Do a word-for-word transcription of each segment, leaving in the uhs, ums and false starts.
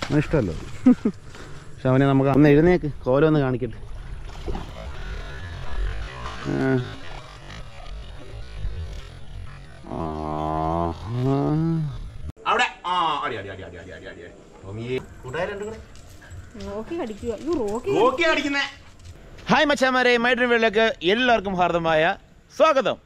ഇഷ്ടമല്ലോ. പക്ഷെ അവനെ നമുക്ക് ഒന്ന് എഴുന്നേക്ക് കോലം ഒന്ന് കാണിക്കട്ടെ. ഹായ് മച്ചാമാരെ, മൈ ഡ്രീം വേൾഡിലേക്ക് എല്ലാവർക്കും ഹാർദമായ സ്വാഗതം.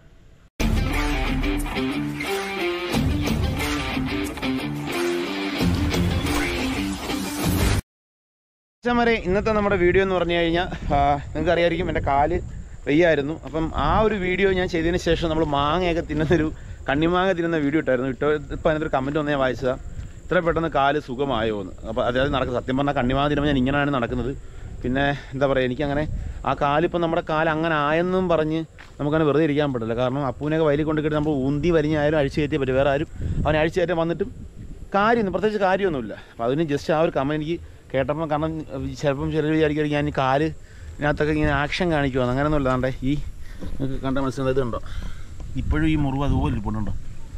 മച്ചാമാരെ, ഇന്നത്തെ നമ്മുടെ വീഡിയോ എന്ന് പറഞ്ഞു കഴിഞ്ഞാൽ നിങ്ങൾക്ക് അറിയാമായിരിക്കും, എൻ്റെ കാല് വെയ്യായിരുന്നു. അപ്പം ആ ഒരു വീഡിയോ ഞാൻ ചെയ്തതിന് ശേഷം നമ്മൾ മാങ്ങയൊക്കെ തിന്നുന്നൊരു കണ്ണിമാങ്ങ തിന്നുന്ന വീഡിയോ ഇട്ടായിരുന്നു. ഇട്ടോ ഇപ്പം അതിനൊരു കമൻറ്റ് ഒന്ന് ഞാൻ വായിച്ചതാണ്, ഇത്ര പെട്ടെന്ന് കാല് സുഖമായോ എന്ന്. അപ്പോൾ അതായത് നടക്കും, സത്യം പറഞ്ഞാൽ കണ്ണിമാങ്ങ തിന്നുമ്പോൾ ഞാൻ ഇങ്ങനെയാണ് നടക്കുന്നത്. പിന്നെ എന്താ പറയുക, എനിക്കങ്ങനെ ആ കാലിപ്പം നമ്മുടെ കാല് അങ്ങനെ ആയെന്നും പറഞ്ഞ് നമുക്കങ്ങനെ വെറുതെ ഇരിക്കാൻ പറ്റില്ല. കാരണം അപ്പൂനെയൊക്കെ വയലിൽ കൊണ്ട് കിട്ടി നമ്മൾ ഊന്തി വലിഞ്ഞായാലും അഴിച്ചു കയറ്റിയേ പറ്റും. വേറെ ആരും അവനെ അഴിച്ചു കയറ്റാൻ വന്നിട്ടും കാര്യമൊന്നും പ്രത്യേകിച്ച് കാര്യമൊന്നുമില്ല. അപ്പോൾ അതിന് ജസ്റ്റ് ആ ഒരു കമൻറ്റ് എനിക്ക് കേട്ടപ്പോൾ, കാരണം ചിലപ്പം ചിലർ വിചാരിക്കും ഞാൻ ഈ കാല് ഇതിനകത്തൊക്കെ ഇങ്ങനെ ആക്ഷൻ കാണിക്കുവാന്ന്. അങ്ങനെയൊന്നും ഇല്ലാണ്ടേ ഈ നിങ്ങൾക്ക് കണ്ട മനസ്സിലായത് ഇത് ഉണ്ടോ, ഇപ്പോഴും ഈ മുറിവ് അതുപോലെ ഇരിപ്പുണ്ടോ.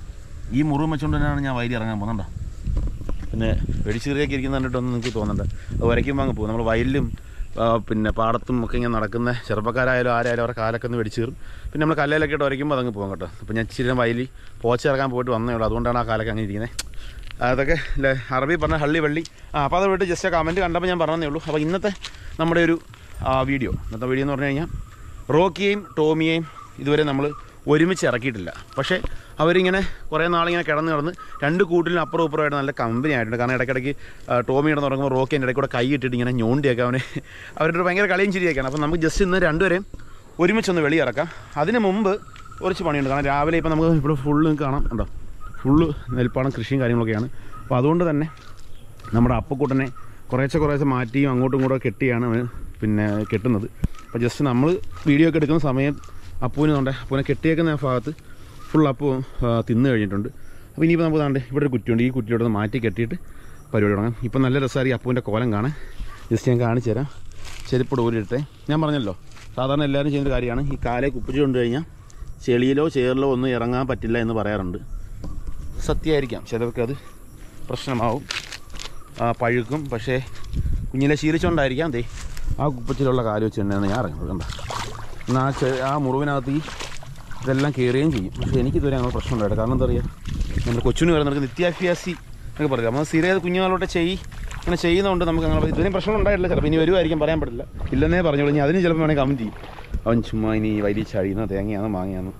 ഈ മുറിവ് വെച്ചുകൊണ്ട് തന്നെയാണ് ഞാൻ വയലിൽ ഇറങ്ങാൻ പോകുന്നുണ്ടോ. പിന്നെ വെടിച്ചീറിയൊക്കെ ഇരിക്കുന്ന കണ്ടിട്ടൊന്നും നിങ്ങൾക്ക് തോന്നണ്ട, അത് വരയ്ക്കുമ്പോൾ അങ്ങ് പോകും. നമ്മൾ വയലിലും പിന്നെ പാടത്തും ഒക്കെ ഇങ്ങനെ നടക്കുന്ന ചെറുപ്പക്കാരായാലും ആരായാലും അവരുടെ കാലൊക്കെ ഒന്ന് വെടിച്ചീറും. പിന്നെ നമ്മൾ കല്ലയിലൊക്കെ ഇട്ട് വരയ്ക്കുമ്പോൾ അതങ്ങ് പോകും കേട്ടോ. അപ്പോൾ ഞാൻ ഇച്ചിരി വയലിൽ പോച്ചിറക്കാൻ പോയിട്ട് വന്നേ ഉള്ളൂ, അതുകൊണ്ടാണ് ആ കാലൊക്കെ അങ്ങനെ ഇരിക്കുന്നത്. അതൊക്കെ അല്ലേ അറബി പറഞ്ഞ ഹള്ളി വള്ളി. ആ അപ്പോൾ അത് വിട്ട് ജസ്റ്റ് ആ കമൻറ്റ് കണ്ടപ്പോൾ ഞാൻ പറഞ്ഞതേ ഉള്ളൂ. അപ്പോൾ ഇന്നത്തെ നമ്മുടെ ഒരു വീഡിയോ ഇന്നത്തെ വീഡിയോ എന്ന് പറഞ്ഞു കഴിഞ്ഞാൽ റോക്കിയെയും ടോമിയെയും ഇതുവരെ നമ്മൾ ഒരുമിച്ച് ഇറക്കിയിട്ടില്ല. പക്ഷേ അവരിങ്ങനെ കുറേ നാളിങ്ങനെ കിടന്ന് കിടന്ന് രണ്ട് കൂട്ടിലും അപ്പുറം ഇപ്പുറമായിട്ട് നല്ല കമ്പനി ആയിട്ടുണ്ട്. കാരണം ഇടയ്ക്കിടയ്ക്ക് ടോമി കിടന്ന് തുടങ്ങുമ്പോൾ റോക്കി എൻ്റെ ഇടയ്ക്ക് കൂടെ കൈ ഇട്ടിട്ട് ഇങ്ങനെ ഞോണ്ടിയൊക്കെ അവനെ അവരുടെ ഒരു ഭയങ്കര കളിയും ചിരിയൊക്കെയാണ്. അപ്പോൾ നമുക്ക് ജസ്റ്റ് ഇന്ന് രണ്ടുപേരെയും ഒരുമിച്ചൊന്ന് വെളിയിറക്കാം. അതിന് മുമ്പ് കുറച്ച് പണിയുണ്ട്. കാരണം രാവിലെ ഇപ്പോൾ നമുക്ക് ഇവിടെ ഫുള്ള് കാണാം ഉണ്ടോ, ഫുള്ള് നെൽപ്പാടം കൃഷിയും കാര്യങ്ങളൊക്കെയാണ്. അപ്പോൾ അതുകൊണ്ട് തന്നെ നമ്മുടെ അപ്പക്കൂട്ടനെ കുറേശ്ശെ കുറേശ്ശെ മാറ്റിയും അങ്ങോട്ടും ഇങ്ങോട്ടും കെട്ടിയാണ് അവന് പിന്നെ കെട്ടുന്നത്. അപ്പോൾ ജസ്റ്റ് നമ്മൾ വീഡിയോ ഒക്കെ എടുക്കുന്ന സമയം അപ്പൂന് തൊണ്ടേ അപ്പൂനെ കെട്ടിയേക്കുന്ന ഭാഗത്ത് ഫുൾ അപ്പൂ തിന്ന് കഴിഞ്ഞിട്ടുണ്ട്. അപ്പോൾ ഇനിയിപ്പോൾ നമുക്ക് താണ്ട് ഇവിടെ ഒരു കുറ്റിയുണ്ട്, ഈ കുറ്റിയോട് മാറ്റി കെട്ടിയിട്ട് പരിപാടി തുടങ്ങാം. ഇപ്പോൾ നല്ല രസമായിരിക്കും അപ്പൂൻ്റെ കോലം കാണാൻ. ജസ്റ്റ് ഞാൻ കാണിച്ചു തരാം. ചെരുപ്പ് ഡോലിട്ടെ. ഞാൻ പറഞ്ഞല്ലോ, സാധാരണ എല്ലാവരും ചെയ്യുന്നൊരു കാര്യമാണ്, ഈ കാലെ കുപ്പിച്ച് കൊണ്ട് കഴിഞ്ഞാൽ ചെളിയിലോ ചേറിലോ ഒന്നും ഇറങ്ങാൻ പറ്റില്ല എന്ന് പറയാറുണ്ട്. സത്യമായിരിക്കാം, ചിലർക്കത് പ്രശ്നമാവും, പഴുക്കും. പക്ഷേ കുഞ്ഞിലെ ശീലിച്ചുകൊണ്ടായിരിക്കാം ദേ ആ കുപ്പച്ചിലുള്ള കാല് വെച്ച് തന്നെയാണ് ഞാൻ ഇറങ്ങുന്നത്. കണ്ട എന്നാൽ ആ ചെ ആ മുറിവിനകത്ത് ഈ ഇതെല്ലാം കയറുകയും ചെയ്യും. പക്ഷേ എനിക്കിതുവരെ അങ്ങനെ പ്രശ്നം ഉണ്ടായിട്ട്. കാരണം എന്താ പറയുക, നമ്മുടെ കൊച്ചിന് വരുന്നവർക്ക് നിത്യാഭ്യാസി എന്നൊക്കെ പറയാം. നമ്മൾ സ്ഥിരം കുഞ്ഞുങ്ങളോട്ട് ചെയ്യ് ഇങ്ങനെ ചെയ്യുന്നതുകൊണ്ട് നമുക്ക് അങ്ങനെ ഇതുവരെയും പ്രശ്നം ഉണ്ടായിട്ടില്ല. ചിലപ്പോൾ ഇനി വരുമായിരിക്കും, പറയാൻ പറ്റില്ല. ഇല്ലെന്നേ പറഞ്ഞോളൂ. ഇനി അതിന് ചിലപ്പോൾ വേണമെങ്കിൽ കമൻറ്റ് ചെയ്യും, അവൻ ചുമ്മാ ഇനി വലിയ ചഴിയുന്ന തേങ്ങയാന്ന് മാങ്ങയാന്ന്.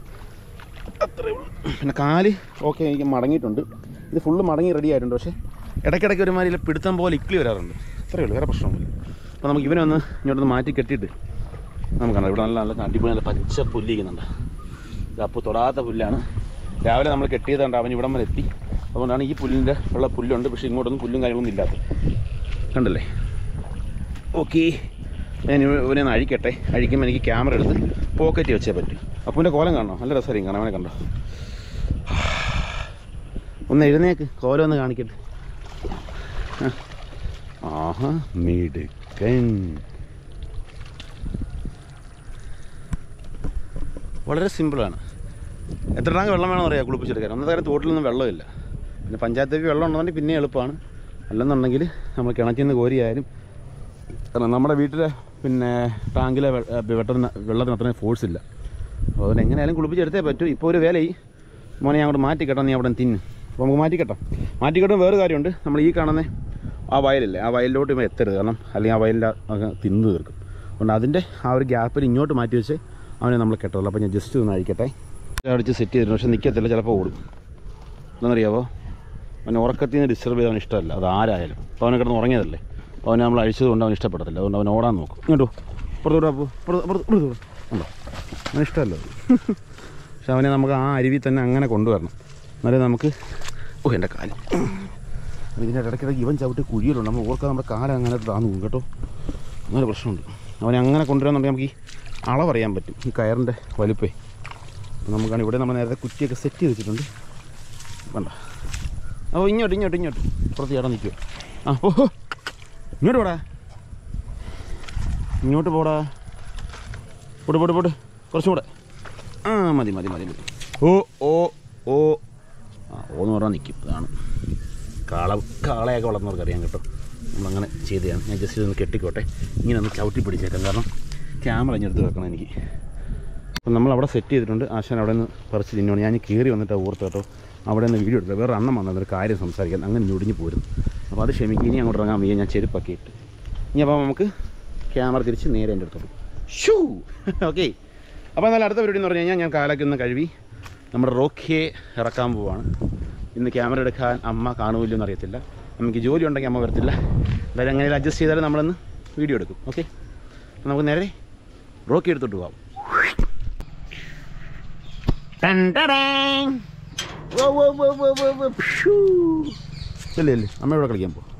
അത്രയേ ഉള്ളൂ. പിന്നെ കാല് ഓക്കെ എനിക്ക് മടങ്ങിയിട്ടുണ്ട്, ഇത് ഫുള്ള് മടങ്ങി റെഡി ആയിട്ടുണ്ട്. പക്ഷേ ഇടയ്ക്കിടയ്ക്ക് ഒരുമാതിരി പിടുത്തം പോലെ ഇക്ലി വരാറുണ്ട്. അത്രയേ ഉള്ളൂ, വേറെ പ്രശ്നമൊന്നുമില്ല. അപ്പോൾ നമുക്ക് ഇവനെ ഒന്ന് ഇങ്ങോട്ടൊന്ന് മാറ്റി കെട്ടിയിട്ട് നമുക്കാണ് ഇവിടെ നല്ല നല്ല അടിപൊളി നല്ല പച്ച പുല്ലിരിക്കുന്നുണ്ട്. ഇത് അപ്പോൾ തൊടാത്ത പുല്ലാണ്. രാവിലെ നമ്മൾ കെട്ടിയതുകൊണ്ട് അവൻ ഇവിടം വരെ എത്തി. അതുകൊണ്ടാണ് ഈ പുല്ലിൻ്റെ ഉള്ള പുല്ലുണ്ട്, പക്ഷേ ഇങ്ങോട്ടൊന്നും പുല്ലും കാര്യങ്ങളൊന്നും ഇല്ലാത്ത കണ്ടല്ലേ. ഓക്കെ, ഞാൻ ഇവനെ ഒന്ന് അഴിക്കട്ടെ. അഴിക്കുമ്പോൾ എനിക്ക് ക്യാമറ എടുത്ത് പോക്കറ്റ് വെച്ചേ പറ്റും. അപ്പോൾ എൻ്റെ കോലം കാണണം, നല്ല രസമായിരിക്കും കാണാൻ. അവനെ കണ്ടോ, ഒന്ന് എഴുന്നേക്ക് കോലം ഒന്ന് കാണിക്കട്ടെ. ആഹാ മിടുക്കൻ, വളരെ സിമ്പിളാണ്. എത്ര ടാങ്ക് വെള്ളം വേണമെന്ന് അറിയാം കുളിപ്പിച്ചെടുക്കാൻ. ഒന്നത്തെ കാര്യം തോട്ടിലൊന്നും വെള്ളമില്ല. പിന്നെ പഞ്ചായത്തേക്ക് വെള്ളം ഉണ്ടെന്നുണ്ടെങ്കിൽ പിന്നെ എളുപ്പമാണ്. അല്ലെന്നുണ്ടെങ്കിൽ നമ്മൾ കിണറ്റിൽ നിന്ന് കോരിയായാലും, കാരണം നമ്മുടെ വീട്ടിലെ പിന്നെ ടാങ്കിലെ വെട്ടത്തിന് വെള്ളത്തിന് അത്രയും ഫോഴ്സ് ഇല്ല. അപ്പോൾ അതുകൊണ്ട് എങ്ങനെയായാലും കുളിപ്പിച്ചെടുത്തേ പറ്റൂ. ഇപ്പോൾ ഒരു വേല ഈ മോനെ ഞാൻ അങ്ങോട്ട് മാറ്റിക്കെട്ടാം, നീ അവിടെ തിന്ന്. അപ്പോൾ നമുക്ക് മാറ്റിക്കെട്ടാം. മാറ്റിക്കെട്ടും വേറെ കാര്യമുണ്ട്, നമ്മൾ ഈ കാണുന്ന ആ വയലില്ലേ, ആ വയലിലോട്ട് ഇപ്പോൾ എത്തരുത്. കാരണം അല്ലെങ്കിൽ ആ വയലിൻ്റെ തിന്ന് തീർക്കും. അതുകൊണ്ട് അതിൻ്റെ ആ ഒരു ഗ്യാപ്പിൽ ഇങ്ങോട്ട് മാറ്റി വെച്ച് അവനെ നമ്മൾ കെട്ടുള്ളൂ. അപ്പോൾ ഞാൻ ജസ്റ്റ് ഒന്ന് അഴിക്കട്ടെ. അടിച്ച് സെറ്റ് ചെയ്തിരുന്നു, പക്ഷേ നിൽക്കത്തില്ല, ചിലപ്പോൾ ഓടും. എന്താണെന്നറിയാവോ, അവൻ ഉറക്കത്തിൽ നിന്ന് ഡിസ്റ്റർബ് ചെയ്ത് അവൻ ഇഷ്ടമല്ല, അത് ആരായാലും. അപ്പോൾ അവനെ കിടന്ന് ഉറങ്ങിയതല്ലേ, അവനെ നമ്മൾ അഴിച്ചത് കൊണ്ട് അവൻ ഇഷ്ടപ്പെടത്തില്ല. അതുകൊണ്ട് അവൻ ഓടാൻ നോക്കും. ഇങ്ങോട്ടോ പുറത്തോട്ട് അപ്പോൾ പുറത്ത് ഉണ്ടോ, അവൻ ഇഷ്ടമല്ല. പക്ഷെ അവനെ നമുക്ക് ആ അരുവി തന്നെ അങ്ങനെ കൊണ്ടുവരണം, എന്നാലേ നമുക്ക്. ഓ എൻ്റെ കാല്, ഇതിൻ്റെ ഇടയ്ക്കിടയ്ക്ക് ഇവൻ ചവിട്ടി കുഴിയിലുണ്ട്. നമ്മൾ ഓർക്കാൻ നമ്മുടെ കാലം അങ്ങനെ താന്നു പോകും കേട്ടോ, അങ്ങനെ പ്രശ്നമുണ്ട്. അവനെ അങ്ങനെ കൊണ്ടുവരാന്നുണ്ടെങ്കിൽ നമുക്ക് ഈ അളവറിയാൻ പറ്റും, ഈ കയറിൻ്റെ വലുപ്പേ. അപ്പോൾ നമുക്കാണ് ഇവിടെ നമ്മൾ നേരത്തെ കുറ്റിയൊക്കെ സെറ്റ് ചെയ്ത് വെച്ചിട്ടുണ്ട്. വേണ്ട, അപ്പോൾ ഇങ്ങോട്ട് ഇങ്ങോട്ട് ഇങ്ങോട്ട് പുറത്ത് ചേട്ടാൻ നിൽക്കുമോ. ആ ഓഹോ, ഇങ്ങോട്ട് പോടാ, ഇങ്ങോട്ട് പോടാ, പോട്ട് പോട്ട് പോട്ട് കുറച്ചും കൂടെ. ആ മതി മതി മതി മതി. ഓ ഓ ഓ ആ ഓന്ന് പറഞ്ഞാൽ നിൽക്കും. അതാണ് കാള കാളയൊക്കെ വളർന്നവർക്ക് അറിയാം കേട്ടോ. നമ്മളങ്ങനെ ചെയ്തതാണ്. ഞാൻ ജസ്റ്റ് ഇതൊന്ന് കെട്ടിക്കോട്ടെ, ഇങ്ങനെ ഒന്ന് ചവിട്ടി പിടിച്ചേക്കാം, കാരണം ക്യാമറ ഇഞ്ഞെടുത്ത് വെക്കണം എനിക്ക്. അപ്പം നമ്മളവിടെ സെറ്റ് ചെയ്തിട്ടുണ്ട്. ആശാൻ അവിടെ നിന്ന് പറിച്ച് തിന്നോണം. ഞാൻ കയറി വന്നിട്ട് ഓർത്ത് കേട്ടോ, അവിടെ നിന്ന് വീഡിയോ എടുത്തത്. വേറെ അണ്ണം വന്നത് ഒരു കാര്യം സംസാരിക്കാൻ, അങ്ങനെ ഞൊടിഞ്ഞ് പോരുന്നു. അപ്പോൾ അത് ക്ഷമിക്കുക. ഇനി അങ്ങോട്ട് ഇറങ്ങാൻ വയ്യ, ഞാൻ ചെരുപ്പൊക്കെ ഇട്ട്. ഇനി അപ്പോൾ നമുക്ക് ക്യാമറ തിരിച്ച് നേരെ എൻ്റെ അടുത്തോട്ട് ഷൂ. ഓക്കെ, അപ്പോൾ എന്നാൽ അടുത്ത പരിപാടി എന്ന് പറഞ്ഞു കഴിഞ്ഞാൽ ഞാൻ കാലൊക്കെ ഒന്ന് കഴുകി നമ്മുടെ റോക്കിയെ ഇറക്കാൻ പോവാണ്. ഇന്ന് ക്യാമറ എടുക്കാൻ അമ്മ കാണുമല്ലോ എന്ന് അറിയത്തില്ല. നമുക്ക് ജോലി ഉണ്ടെങ്കിൽ അമ്മ വരത്തില്ല. എന്തായാലും എങ്ങനെയും അഡ്ജസ്റ്റ് ചെയ്താലും നമ്മളൊന്ന് വീഡിയോ എടുക്കും. ഓക്കെ, അപ്പോൾ നമുക്ക് നേരെ റോക്കി എടുത്തോട്ട് പോകാം. അല്ലേ അല്ലേ അമ്മ ഇവിടെ കളിക്കാൻ പോകും.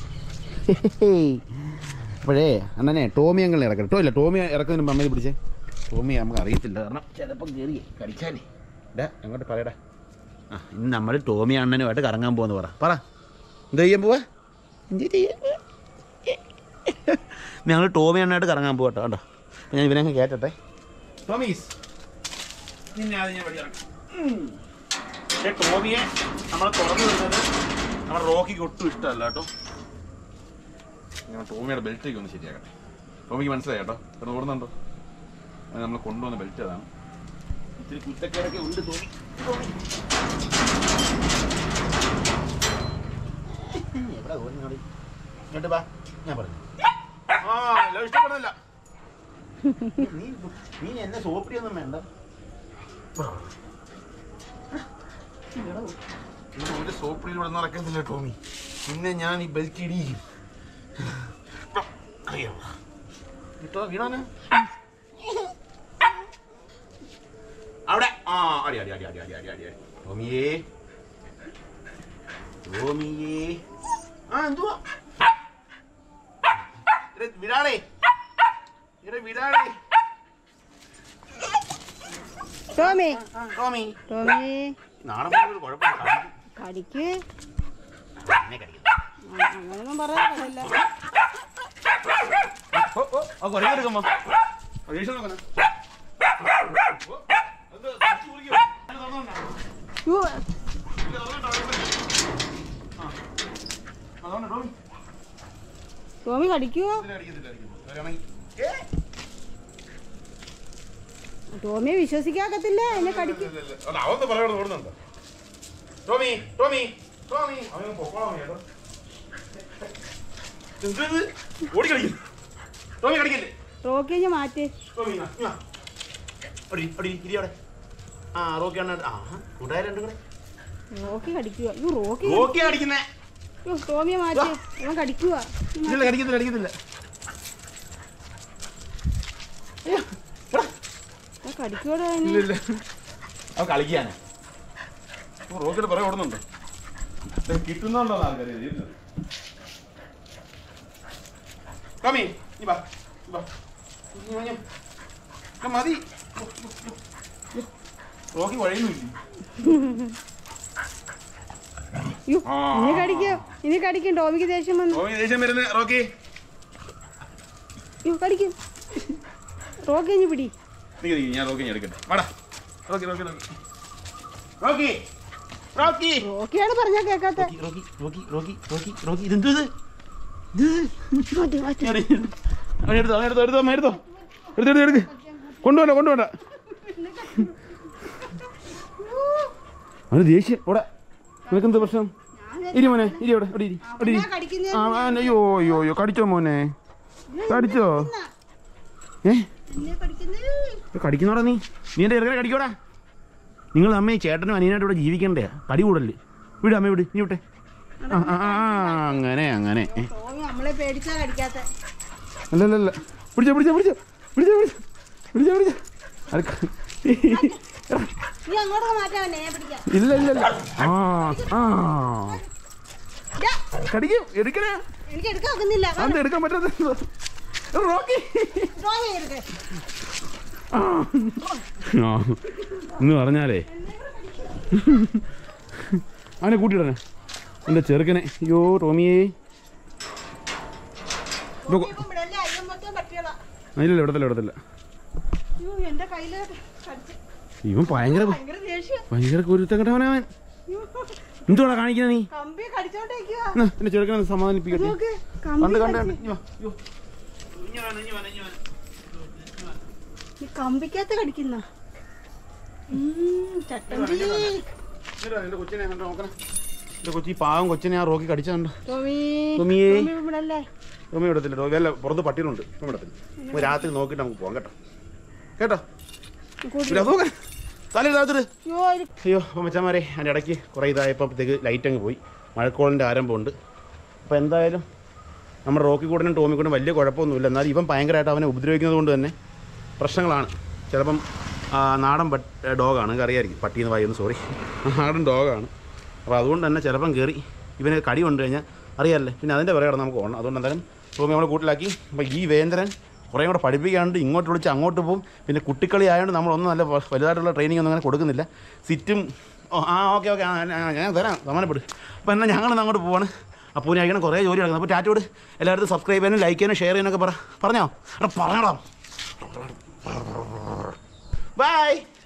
അപ്പോഴേ അണ്ണനെ ടോമി അങ്ങനെ ഇറക്കണം കേട്ടോ. ഇല്ല, ടോമി ഇറക്കുന്നതിന് അമ്മയെ പിടിച്ചേ. ടോമി നമുക്ക് അറിയത്തില്ല, കാരണം ചിലപ്പം കയറി കടിച്ചാലേ. ഇടാ അങ്ങോട്ട് പറയടാ. ആ, ഇന്ന് നമ്മൾ ടോമി അണ്ണനുമായിട്ട് കറങ്ങാൻ പോകുന്ന പറ പറ എന്താ ചെയ്യാൻ പോവാ? ഞങ്ങൾ ടോമി അണ്ണനായിട്ട് കറങ്ങാൻ പോകട്ടോ കേട്ടോ. അപ്പം ഞാൻ ഇവനങ്ങ് കേട്ടട്ടെ. ടോമീസ് നിന്നെ ആദ്യം ഞാൻ വഴി ഇറങ്ങും. പക്ഷേ ടോമിയെ നമ്മൾ തുറന്നു വരുന്നത് നമ്മുടെ റോക്കിക്ക് ഒട്ടും ഇഷ്ടമല്ല കേട്ടോ. ഞാൻ ടോമിയുടെ ബെൽറ്റൊക്കെ ഒന്ന് ശരിയാക്കട്ടെ. ടോമിക്ക് മനസ്സിലായി കേട്ടോ, ഇവിടെ ഓടുന്നുണ്ടോ? അത് നമ്മൾ കൊണ്ടുവന്ന ബെൽറ്റ് അതാണ്. ഇത്തിരി കുറ്റക്കേടൊക്കെ ഉണ്ട് തോന്നി. എവിടെ ഓടുന്നോട് ഇങ്ങോട്ട് വാ, ഞാൻ പറഞ്ഞു. ആ എല്ലാം ഇഷ്ടപ്പെടുന്നില്ല. നീ നീ എന്നെ സോപ്പിടിയൊന്നും വേണ്ട. ഒരു സോപ്പിടിയിൽ ഇവിടെ നടക്കുന്നില്ല ടോമി. പിന്നെ ഞാൻ ഈ ബെൽറ്റ് ഇടിയും കിട്ടോ വീണാന് അവിടെ. ആ അടി അടി അടി അടി അടി അടി അടി അടി ടോമിയേ ടോമിയേ. ആ എന്തുവാ വിടാടേ ഇവിടെ വിടാടേ. ടോമി ടോമി ടോമി നാളെ ഒരു കുഴപ്പമില്ല. കടിക്ക് എന്നെ കടിക്കുന്നു. അങ്ങനൊന്നും പറയാനില്ല. ഓ ഓ ആ കുറേ എടുക്കുമ്പോ പരീക്ഷ നോക്കണം. ടോമി കടിക്കുവോ? ടോമിയെ വിശ്വസിക്കാക്കത്തില്ല, എന്നെ കടിക്കും. ടോമി ടോമി ടോമി അവൻ പൊക്കോളാം കേട്ടോ. ഓടി കളിക്കുന്നു. ടോമി കടിക്കല്ലേ? റോക്കി മാറ്റി. ടോമി അവിടെ. ആ റോക്കി ആണ്. ആ കൂട്ടുകാരുണ്ട് കൂടെ. റോക്കി കടിക്കുക. റോക്കി റോക്കി കടിക്കുന്നേ. ടോമിയെ മാറ്റി, ഇവൻ കടിക്കുക. ഇല്ല കടിക്കത്തില്ല കടിക്കത്തില്ല. കടിക്കൂടെ? ഇല്ല അവ കളിക്കാനാ. റോക്കിയുടെ പുറകെ ഓടുന്നുണ്ടോ? കിട്ടുന്നുണ്ടോ ആൾക്കാർ? ടോമി നീ വാ മതി. റോക്കി വഴിയൊന്നുമില്ല. ഇനി കടിക്കും, ഇനി കടിക്കും. ടോമിക്ക് ദേഷ്യം വന്നു. ദേഷ്യം വരുന്നത് റോക്കി കടിക്കും. റോക്കി ഇനി പിടി. ഞാൻ റോക്കി എടുക്കട്ടെ. വാടാ Rocky Rocky Rocky Rocky Rocky റോക്കിയാണ് പറഞ്ഞാ കേക്കാത്ത. Rocky Rocky Rocky Rocky Rocky ഇതെന്തോ ഇത്? അവനെടുത്തോ അവനെടുത്തോ എടുത്തോ അമ്മ എടുത്തോ എടുത്തെടുത്ത് എടുക്ക്. കൊണ്ടുപോണ്ട കൊണ്ടുപോണ്ട. അവന് ദേഷ്യം. ഇവിടെ നിനക്കെന്ത് പ്രശ്നം? ഇരി മോനെ ഇരി അവിടെ അവിടെ ഇരി അവിടെ ഇരി. ആ അയ്യോ അയ്യോ അയ്യോ കടിച്ചോ മോനെ? കടിച്ചോ? ഏ കടിക്കുന്നോടാ നീ? നീ എൻ്റെ ഇറങ്ങി കടിക്കോടാ. നിങ്ങൾ അമ്മയും ചേട്ടനും അനിയനായിട്ട് ഇവിടെ ജീവിക്കണ്ടേ? കടി കൂടല്ലേ? വിട് അമ്മ വിട്. നീ വിട്ടെ. ആ ആ അങ്ങനെ അങ്ങനെ അല്ലല്ല പിടിച്ചോ പിടിച്ചോ പിടിച്ചോ പിടിച്ചോ പിടിച്ചോ പിടിച്ചോ ഇല്ല ഇല്ല ഇല്ല. ആ ആ കടിക്കും. എടുക്കണേ. അത് എടുക്കാൻ പറ്റാത്ത റോക്കി എന്ന് പറഞ്ഞാലേ അവനെ കൂട്ടിയിടണേ എൻ്റെ ചെറുക്കനെ. അയ്യോ ടോമിയേ. ഇല്ല ഇവിടത്തില്ല ഇവിടത്തില്ല. ഇവൻ ഭയങ്കര ഭയങ്കര കുരുത്തം കേട്ടവനവൻ. എന്തുവാ കാണിക്കുന്നത് നീ? കമ്പി കടിച്ചോണ്ടിരിക്കുവാ. എന്നാ, എന്നെ ചെറുക്കനെ ഒന്ന് സമാധാനിപ്പിക്കട്ടെ. നോക്ക്, കമ്പി കണ്ട് കണ്ട് കടിച്ച്. കണ്ട്. ഇഞ്ഞ് വാ, ഇയ്യോ. ഇഞ്ഞ് വാ, ഇഞ്ഞ് വാ, ഇഞ്ഞ് വാ. ഈ കമ്പിക്കകത്ത് കടിക്കുന്ന ചട്ടമ്പി. ഇങ്ങോട്ട് വാ, എന്റെ കൊച്ചിനെ കണ്ടോ നോക്കണേ. എന്റെ കൊച്ചി പാവം കൊച്ചിനെ ആ റോക്കി കടിച്ചുണ്ട്. ടോമി, ടോമിയേ. ടോമി ഇവിടല്ലേ? ടോമി വിടത്തില്ല. ടോമി അല്ല, പുറത്ത് പട്ടികളുണ്ട്. ടോമി വിടത്തില്ല. നമുക്ക് രാത്രി നോക്കിയിട്ട് നമുക്ക് പോകാം കേട്ടോ. കേട്ടോ കൂട്ടി. ഇല്ല, നോക്ക്. തലയിൽ താഴത്തിട്ട്. അയ്യോ, ഒരു- അയ്യോ അപ്പം മച്ചന്മാരെ അതിൻ്റെ ഇടയ്ക്ക് കുറേ ഇതായപ്പോഴത്തേക്ക് ലൈറ്റ് അങ്ങ് പോയി. മഴക്കോളിൻ്റെ ആരംഭമുണ്ട്. അപ്പോൾ എന്തായാലും നമ്മുടെ റോക്കിക്കൂടനും ടോമിക്കൂടനും വലിയ കുഴപ്പമൊന്നുമില്ല. എന്നാൽ ഇവൻ ഭയങ്കരമായിട്ട് അവനെ ഉപദ്രവിക്കുന്നത് കൊണ്ട് തന്നെ പ്രശ്നങ്ങളാണ്. ചിലപ്പം നാടൻ പട്ട് ഡോഗാണ്, നിങ്ങൾക്ക് അറിയാമായിരിക്കും. പട്ടിയെന്ന് പറയുന്നു, സോറി, നാടൻ ഡോഗാണ്. അപ്പോൾ അതുകൊണ്ട് തന്നെ ചിലപ്പം കയറി ഇവന് കടി കൊണ്ടു കഴിഞ്ഞാൽ അറിയാമല്ലേ, പിന്നെ അതിൻ്റെ പുറകെ നമുക്ക് ഓടണം. അതുകൊണ്ട് എന്തായാലും ടോമി നമ്മളെ കൂട്ടിലാക്കി. അപ്പോൾ ഈ വേന്ദ്രൻ കുറേ കൂടെ പഠിപ്പിക്കാണ്ട് ഇങ്ങോട്ട് വിളിച്ച് അങ്ങോട്ട് പോകും. പിന്നെ കുട്ടിക്കളി ആയതുകൊണ്ട് നമ്മളൊന്നും നല്ല വലുതായിട്ടുള്ള ട്രെയിനിങ് ഒന്നും അങ്ങനെ കൊടുക്കുന്നില്ല. സിറ്റും ഓ ആ ഓക്കെ ഓക്കെ ഞാൻ തരാം, സമാനപ്പെടും. അപ്പോൾ എന്നാൽ ഞങ്ങളൊന്ന് അങ്ങോട്ട് പോവാണ്. അപ്പോൾ ഞാൻ ഇങ്ങനെ കുറേ ജോലി നടക്കുന്നത്. അപ്പോൾ ടാറ്റോട് എല്ലായിടത്തും സബ്സ്ക്രൈബ് ചെയ്യാനും ലൈക്ക് ചെയ്യാനും ഷെയർ ചെയ്യാനൊക്കെ പറ പറഞ്ഞോ. എടാ പറഞ്ഞോടാ. ബൈ.